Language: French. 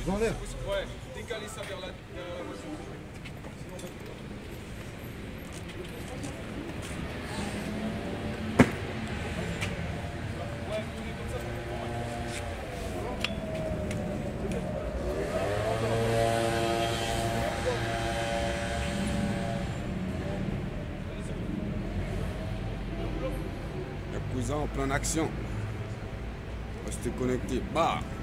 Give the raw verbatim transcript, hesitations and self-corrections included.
J'enlève. Ouais, décalez ça vers la, vers la voiture. Le cousin en pleine action. Restez connectés. Bah